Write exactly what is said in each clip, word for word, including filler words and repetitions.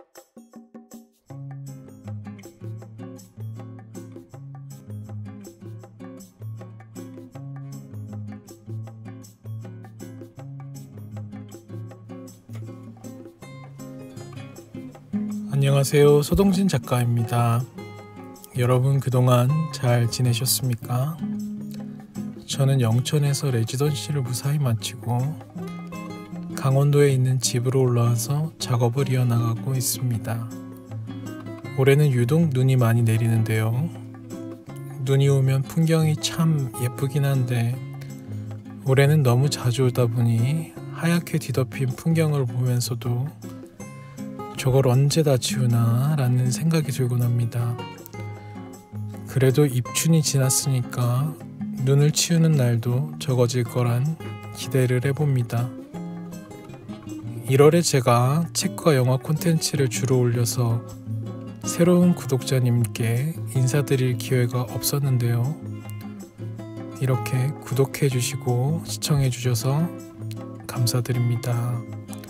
안녕하세요. 서동진 작가입니다. 여러분 그동안 잘 지내셨습니까? 저는 영천에서 레지던시를 무사히 마치고 강원도에 있는 집으로 올라와서 작업을 이어나가고 있습니다. 올해는 유독 눈이 많이 내리는데요. 눈이 오면 풍경이 참 예쁘긴 한데 올해는 너무 자주 오다 보니 하얗게 뒤덮인 풍경을 보면서도 저걸 언제 다 치우나 라는 생각이 들곤 합니다. 그래도 입춘이 지났으니까 눈을 치우는 날도 적어질 거란 기대를 해봅니다. 일월에 제가 책과 영화 콘텐츠를 주로 올려서 새로운 구독자님께 인사드릴 기회가 없었는데요. 이렇게 구독해 주시고 시청해 주셔서 감사드립니다.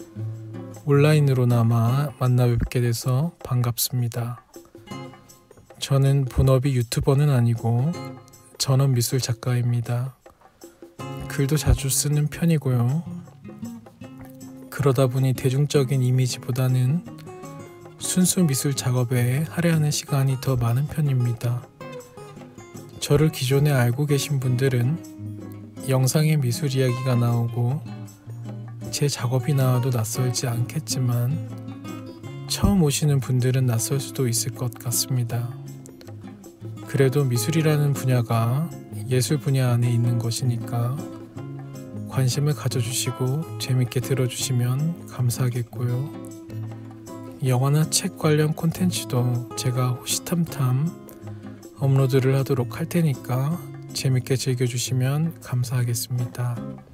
온라인으로나마 만나 뵙게 돼서 반갑습니다. 저는 본업이 유튜버는 아니고 전업 미술 작가입니다. 글도 자주 쓰는 편이고요. 그러다 보니 대중적인 이미지보다는 순수 미술 작업에 할애하는 시간이 더 많은 편입니다. 저를 기존에 알고 계신 분들은 영상에 미술 이야기가 나오고 제 작업이 나와도 낯설지 않겠지만 처음 오시는 분들은 낯설 수도 있을 것 같습니다. 그래도 미술이라는 분야가 예술 분야 안에 있는 것이니까 관심을 가져주시고 재밌게 들어주시면 감사하겠고요. 영화나 책 관련 콘텐츠도 제가 호시탐탐 업로드를 하도록 할 테니까 재밌게 즐겨주시면 감사하겠습니다.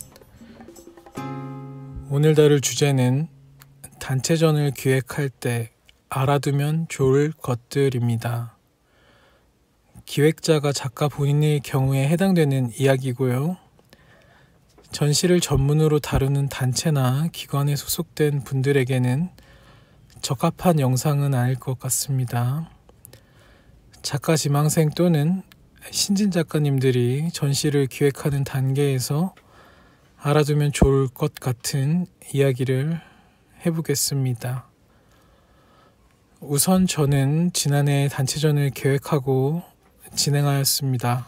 오늘 다룰 주제는 단체전을 기획할 때 알아두면 좋을 것들입니다. 기획자가 작가 본인의 경우에 해당되는 이야기고요. 전시를 전문으로 다루는 단체나 기관에 소속된 분들에게는 적합한 영상은 아닐 것 같습니다. 작가 지망생 또는 신진 작가님들이 전시를 기획하는 단계에서 알아두면 좋을 것 같은 이야기를 해보겠습니다. 우선 저는 지난해 단체전을 계획하고 진행하였습니다.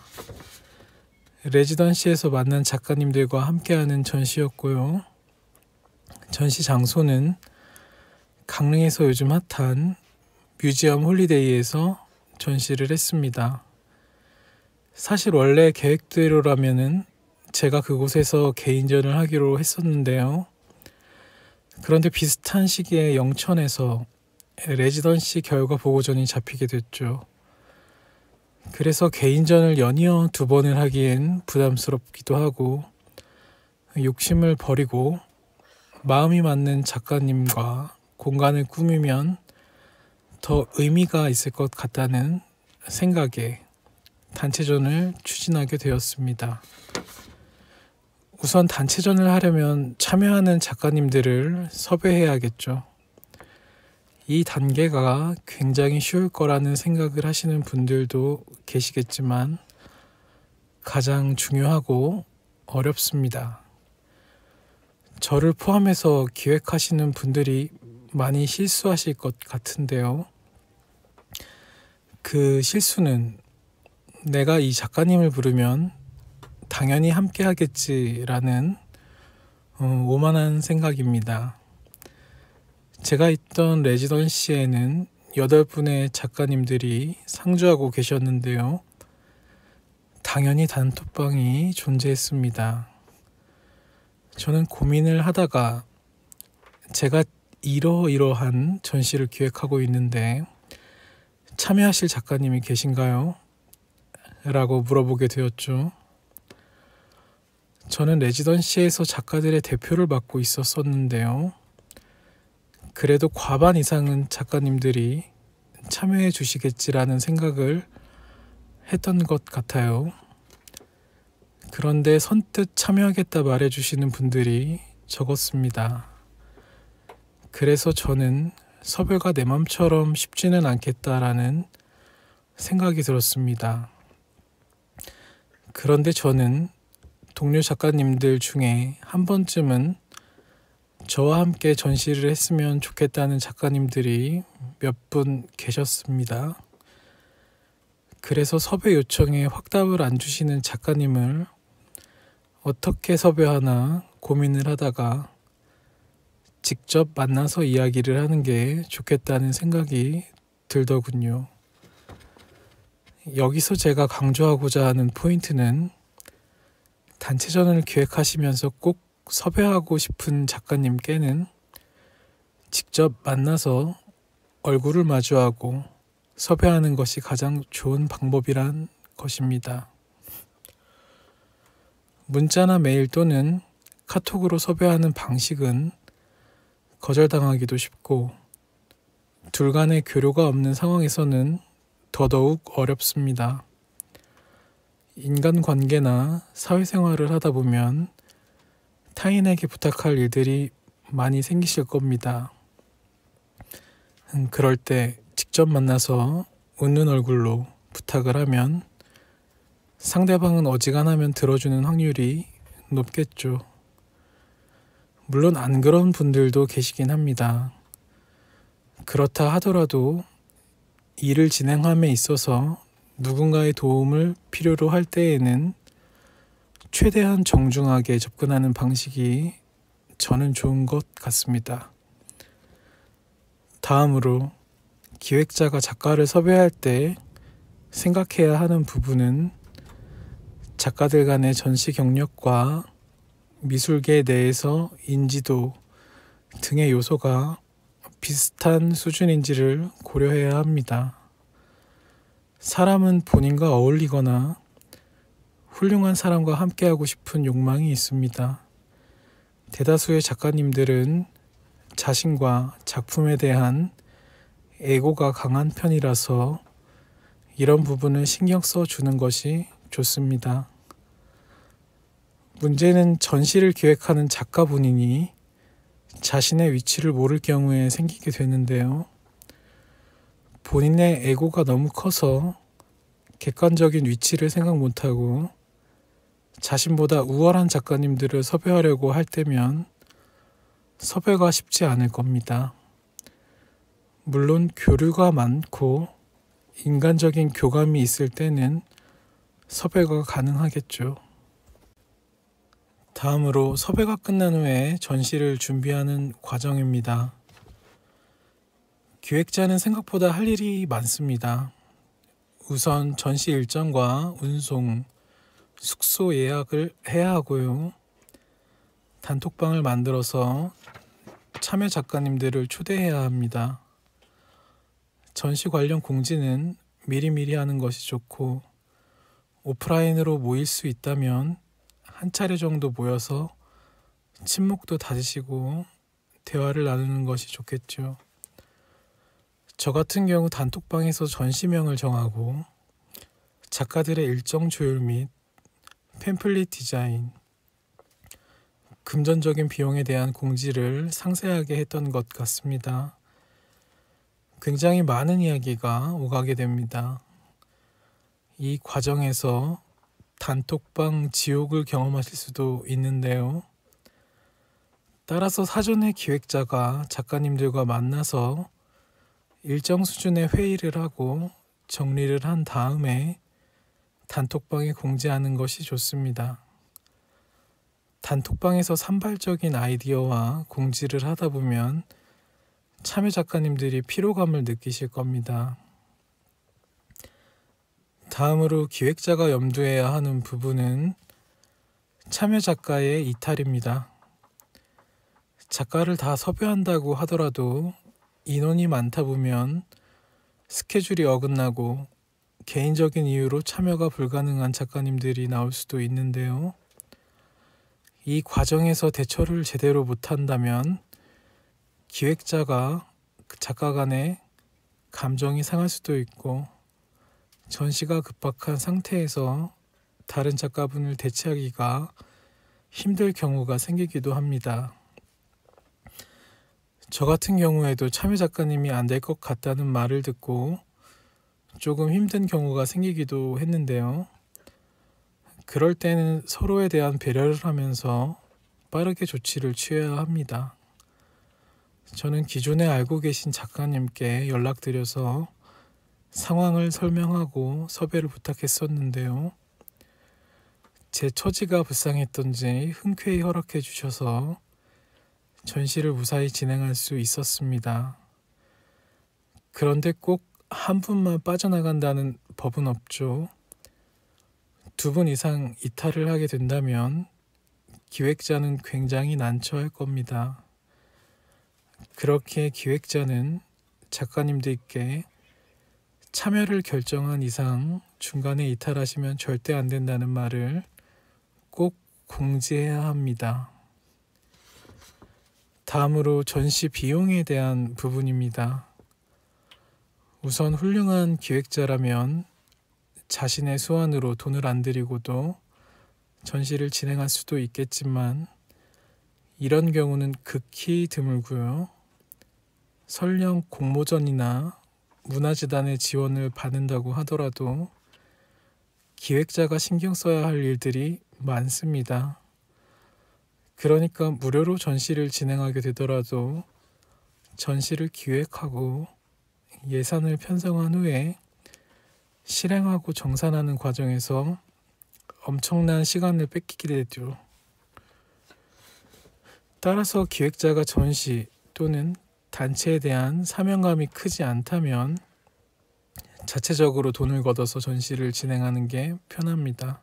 레지던시에서 만난 작가님들과 함께하는 전시였고요. 전시 장소는 강릉에서 요즘 핫한 뮤지엄 홀리데이에서 전시를 했습니다. 사실 원래 계획대로라면은 제가 그곳에서 개인전을 하기로 했었는데요. 그런데 비슷한 시기에 영천에서 레지던시 결과 보고전이 잡히게 됐죠. 그래서 개인전을 연이어 두 번을 하기엔 부담스럽기도 하고 욕심을 버리고 마음이 맞는 작가님과 공간을 꾸미면 더 의미가 있을 것 같다는 생각에 단체전을 추진하게 되었습니다. 우선 단체전을 하려면 참여하는 작가님들을 섭외해야겠죠. 이 단계가 굉장히 쉬울 거라는 생각을 하시는 분들도 계시겠지만 가장 중요하고 어렵습니다. 저를 포함해서 기획하시는 분들이 많이 실수하실 것 같은데요. 그 실수는 내가 이 작가님을 부르면 당연히 함께 하겠지라는 어, 오만한 생각입니다. 제가 있던 레지던시에는 여덟 분의 작가님들이 상주하고 계셨는데요. 당연히 단톡방이 존재했습니다. 저는 고민을 하다가 제가 이러이러한 전시를 기획하고 있는데 참여하실 작가님이 계신가요? 라고 물어보게 되었죠. 저는 레지던시에서 작가들의 대표를 맡고 있었었는데요. 그래도 과반 이상은 작가님들이 참여해 주시겠지라는 생각을 했던 것 같아요. 그런데 선뜻 참여하겠다 말해주시는 분들이 적었습니다. 그래서 저는 섭외가 내 맘처럼 쉽지는 않겠다라는 생각이 들었습니다. 그런데 저는 동료 작가님들 중에 한 번쯤은 저와 함께 전시를 했으면 좋겠다는 작가님들이 몇 분 계셨습니다. 그래서 섭외 요청에 확답을 안 주시는 작가님을 어떻게 섭외하나 고민을 하다가 직접 만나서 이야기를 하는 게 좋겠다는 생각이 들더군요. 여기서 제가 강조하고자 하는 포인트는 단체전을 기획하시면서 꼭 섭외하고 싶은 작가님께는 직접 만나서 얼굴을 마주하고 섭외하는 것이 가장 좋은 방법이란 것입니다. 문자나 메일 또는 카톡으로 섭외하는 방식은 거절당하기도 쉽고 둘 간의 교류가 없는 상황에서는 더더욱 어렵습니다. 인간관계나 사회생활을 하다 보면 타인에게 부탁할 일들이 많이 생기실 겁니다. 그럴 때 직접 만나서 웃는 얼굴로 부탁을 하면 상대방은 어지간하면 들어주는 확률이 높겠죠. 물론 안 그런 분들도 계시긴 합니다. 그렇다 하더라도 일을 진행함에 있어서 누군가의 도움을 필요로 할 때에는 최대한 정중하게 접근하는 방식이 저는 좋은 것 같습니다. 다음으로 기획자가 작가를 섭외할 때 생각해야 하는 부분은 작가들 간의 전시 경력과 미술계 내에서 인지도 등의 요소가 비슷한 수준인지를 고려해야 합니다. 사람은 본인과 어울리거나 훌륭한 사람과 함께하고 싶은 욕망이 있습니다. 대다수의 작가님들은 자신과 작품에 대한 애고가 강한 편이라서 이런 부분을 신경 써주는 것이 좋습니다. 문제는 전시를 기획하는 작가 본인이 자신의 위치를 모를 경우에 생기게 되는데요. 본인의 애고가 너무 커서 객관적인 위치를 생각 못하고 자신보다 우월한 작가님들을 섭외하려고 할 때면 섭외가 쉽지 않을 겁니다. 물론 교류가 많고 인간적인 교감이 있을 때는 섭외가 가능하겠죠. 다음으로 섭외가 끝난 후에 전시를 준비하는 과정입니다. 기획자는 생각보다 할 일이 많습니다. 우선 전시 일정과 운송, 숙소 예약을 해야 하고요. 단톡방을 만들어서 참여 작가님들을 초대해야 합니다. 전시 관련 공지는 미리미리 하는 것이 좋고 오프라인으로 모일 수 있다면 한 차례 정도 모여서 친목도 다지시고 대화를 나누는 것이 좋겠죠. 저 같은 경우 단톡방에서 전시명을 정하고 작가들의 일정 조율 및 팸플릿 디자인, 금전적인 비용에 대한 공지를 상세하게 했던 것 같습니다. 굉장히 많은 이야기가 오가게 됩니다. 이 과정에서 단톡방 지옥을 경험하실 수도 있는데요. 따라서 사전에 기획자가 작가님들과 만나서 일정 수준의 회의를 하고 정리를 한 다음에 단톡방에 공지하는 것이 좋습니다. 단톡방에서 산발적인 아이디어와 공지를 하다 보면 참여 작가님들이 피로감을 느끼실 겁니다. 다음으로 기획자가 염두해야 하는 부분은 참여 작가의 이탈입니다. 작가를 다 섭외한다고 하더라도 인원이 많다 보면 스케줄이 어긋나고 개인적인 이유로 참여가 불가능한 작가님들이 나올 수도 있는데요. 이 과정에서 대처를 제대로 못한다면 기획자가 작가 간에 감정이 상할 수도 있고 전시가 급박한 상태에서 다른 작가분을 대체하기가 힘들 경우가 생기기도 합니다. 저 같은 경우에도 참여 작가님이 안 될 것 같다는 말을 듣고 조금 힘든 경우가 생기기도 했는데요. 그럴 때는 서로에 대한 배려를 하면서 빠르게 조치를 취해야 합니다. 저는 기존에 알고 계신 작가님께 연락드려서 상황을 설명하고 섭외를 부탁했었는데요. 제 처지가 불쌍했던지 흔쾌히 허락해 주셔서 전시를 무사히 진행할 수 있었습니다. 그런데 꼭 한 분만 빠져나간다는 법은 없죠. 두 분 이상 이탈을 하게 된다면 기획자는 굉장히 난처할 겁니다. 그렇게 기획자는 작가님들께 참여를 결정한 이상 중간에 이탈하시면 절대 안 된다는 말을 꼭 공지해야 합니다. 다음으로 전시 비용에 대한 부분입니다. 우선 훌륭한 기획자라면 자신의 수완으로 돈을 안 들이고도 전시를 진행할 수도 있겠지만 이런 경우는 극히 드물고요. 설령 공모전이나 문화재단의 지원을 받는다고 하더라도 기획자가 신경 써야 할 일들이 많습니다. 그러니까 무료로 전시를 진행하게 되더라도 전시를 기획하고 예산을 편성한 후에 실행하고 정산하는 과정에서 엄청난 시간을 뺏기게 되죠. 따라서 기획자가 전시 또는 단체에 대한 사명감이 크지 않다면 자체적으로 돈을 걷어서 전시를 진행하는 게 편합니다.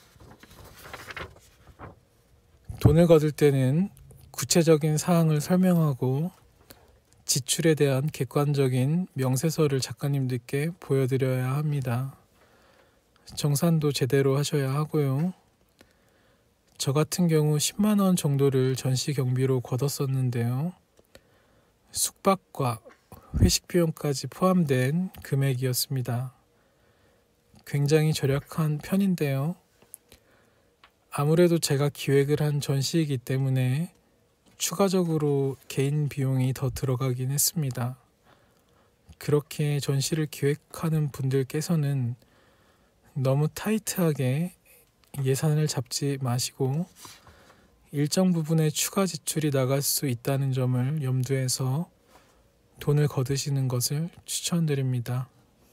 돈을 거둘 때는 구체적인 사항을 설명하고 지출에 대한 객관적인 명세서를 작가님들께 보여드려야 합니다. 정산도 제대로 하셔야 하고요. 저 같은 경우 십만 원 정도를 전시 경비로 걷었었는데요. 숙박과 회식 비용까지 포함된 금액이었습니다. 굉장히 절약한 편인데요. 아무래도 제가 기획을 한 전시이기 때문에 추가적으로 개인 비용이 더 들어가긴 했습니다. 그렇게 전시를 기획하는 분들께서는 너무 타이트하게 예산을 잡지 마시고 일정 부분의 추가 지출이 나갈 수 있다는 점을 염두해서 돈을 거두시는 것을 추천드립니다.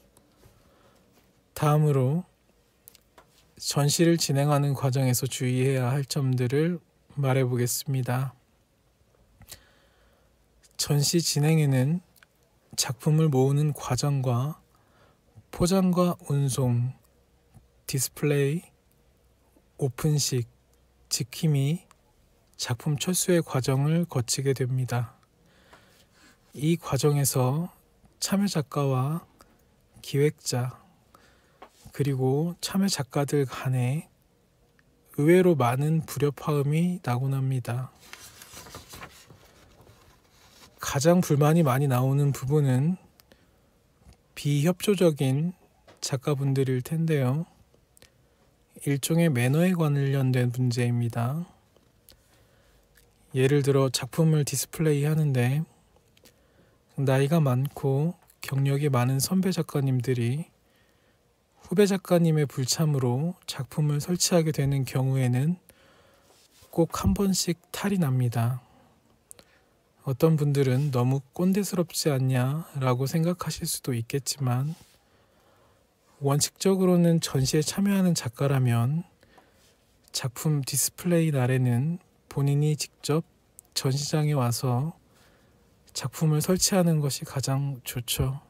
다음으로 전시를 진행하는 과정에서 주의해야 할 점들을 말해 보겠습니다. 전시 진행에는 작품을 모으는 과정과 포장과 운송, 디스플레이, 오픈식, 직힘이 작품 철수의 과정을 거치게 됩니다. 이 과정에서 참여 작가와 기획자 그리고 참여 작가들 간에 의외로 많은 불협화음이 나곤 합니다. 가장 불만이 많이 나오는 부분은 비협조적인 작가분들일 텐데요. 일종의 매너에 관련된 문제입니다. 예를 들어 작품을 디스플레이 하는데 나이가 많고 경력이 많은 선배 작가님들이 후배 작가님의 불참으로 작품을 설치하게 되는 경우에는 꼭 한 번씩 탈이 납니다. 어떤 분들은 너무 꼰대스럽지 않냐 라고 생각하실 수도 있겠지만 원칙적으로는 전시에 참여하는 작가라면 작품 디스플레이 날에는 본인이 직접 전시장에 와서 작품을 설치하는 것이 가장 좋죠.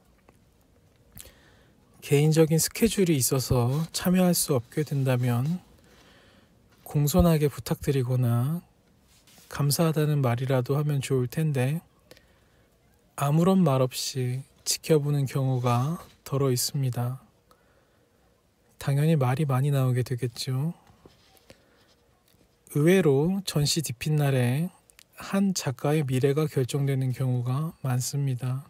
개인적인 스케줄이 있어서 참여할 수 없게 된다면 공손하게 부탁드리거나 감사하다는 말이라도 하면 좋을 텐데 아무런 말 없이 지켜보는 경우가 덜어 있습니다. 당연히 말이 많이 나오게 되겠죠. 의외로 전시 디핀날에 한 작가의 미래가 결정되는 경우가 많습니다.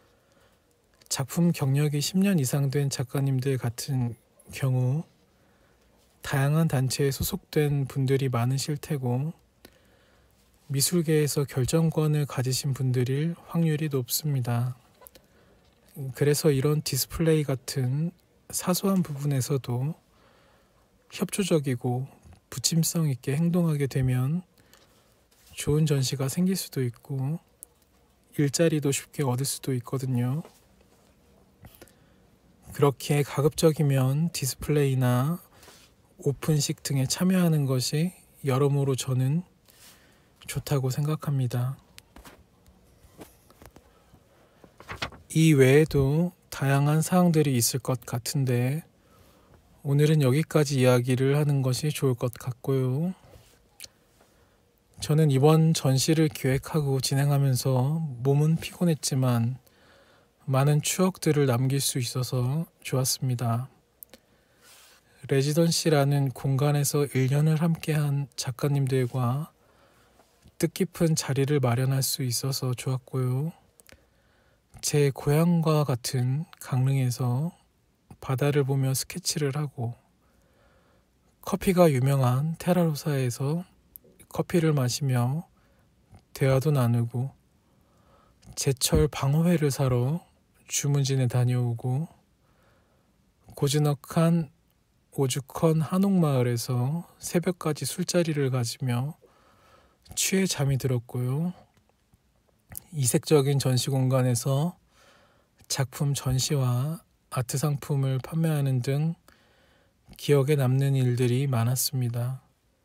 작품 경력이 십 년 이상 된 작가님들 같은 경우 다양한 단체에 소속된 분들이 많으실 테고 미술계에서 결정권을 가지신 분들일 확률이 높습니다. 그래서 이런 디스플레이 같은 사소한 부분에서도 협조적이고 부침성 있게 행동하게 되면 좋은 전시가 생길 수도 있고 일자리도 쉽게 얻을 수도 있거든요. 그렇게 가급적이면 디스플레이나 오픈식 등에 참여하는 것이 여러모로 저는 좋다고 생각합니다. 이 외에도 다양한 사항들이 있을 것 같은데 오늘은 여기까지 이야기를 하는 것이 좋을 것 같고요. 저는 이번 전시를 기획하고 진행하면서 몸은 피곤했지만 많은 추억들을 남길 수 있어서 좋았습니다. 레지던시라는 공간에서 일 년을 함께한 작가님들과 뜻깊은 자리를 마련할 수 있어서 좋았고요. 제 고향과 같은 강릉에서 바다를 보며 스케치를 하고 커피가 유명한 테라로사에서 커피를 마시며 대화도 나누고 제철 방어회를 사러 주문진에 다녀오고 고즈넉한 오죽헌 한옥마을에서 새벽까지 술자리를 가지며 취해 잠이 들었고요. 이색적인 전시 공간에서 작품 전시와 아트 상품을 판매하는 등 기억에 남는 일들이 많았습니다.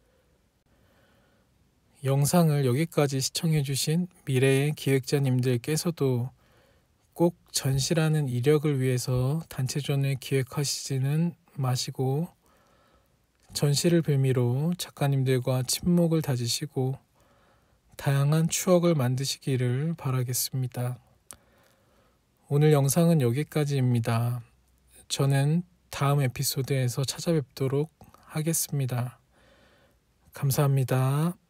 영상을 여기까지 시청해주신 미래의 기획자님들께서도 꼭 전시라는 이력을 위해서 단체전을 기획하시지는 마시고 전시를 빌미로 작가님들과 친목을 다지시고 다양한 추억을 만드시기를 바라겠습니다. 오늘 영상은 여기까지입니다. 저는 다음 에피소드에서 찾아뵙도록 하겠습니다. 감사합니다.